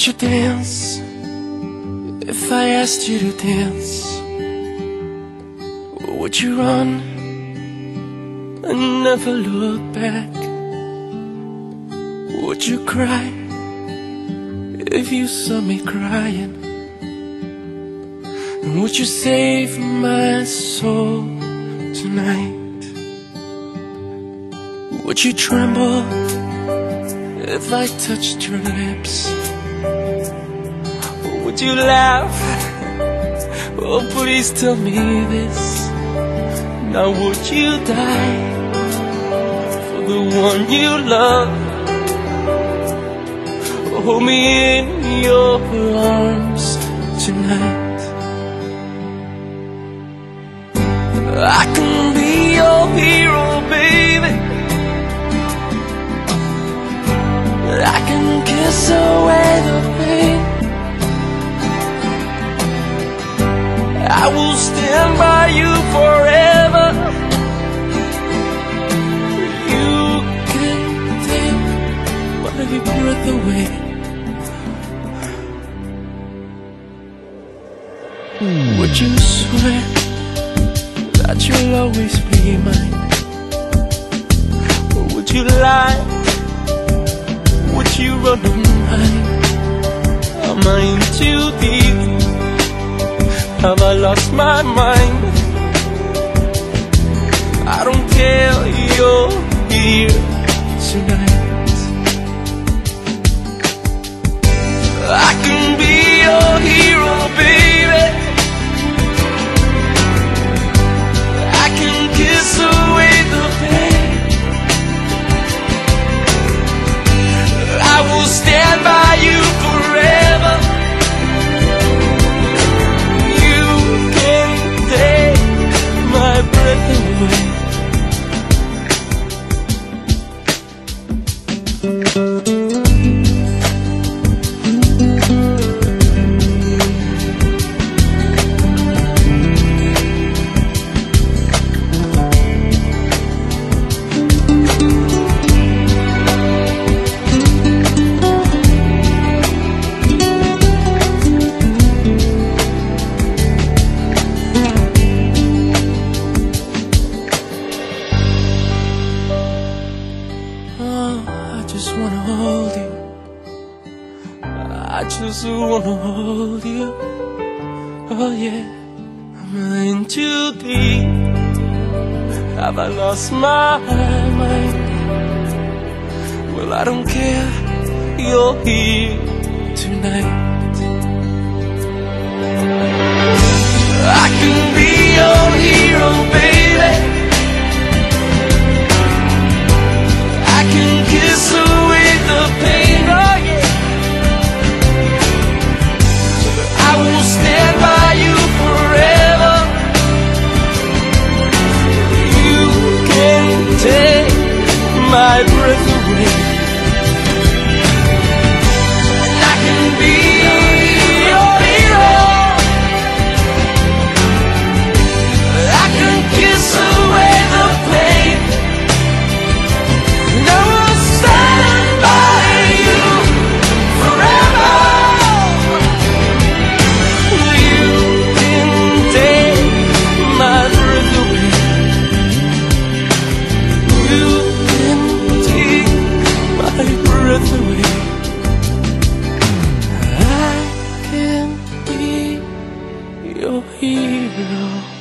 Would you dance if I asked you to dance? Or would you run and never look back? Would you cry if you saw me crying? And would you save my soul tonight? Would you tremble if I touched your lips? Or would you laugh? Oh, please tell me this. Now would you die for the one you love? Hold me in your arms tonight. I can be your hero, baby. I can kiss away the pain. I will stand by you forever. You can take my breath away. Would you swear that you'll always be mine? Or would you lie? Would you run and hide? Am I in too deep? Have I lost my mind? I don't care, you're here tonight. I can be your hero, baby. I can kiss away the pain. I will stand by you forever. You can take my breath away. I just wanna hold you. I just wanna hold you. Oh yeah, I'm in too deep. Have I lost my mind? Well, I don't care, you're here tonight. I can be your hero, baby. I can kiss away the pain, oh yeah. I will stand by you forever. You can take my breath away. And I can be your hero. I can kiss away the pain. And I will stand by you forever. You can take my breath away. You can take my breath away. I can be your hero.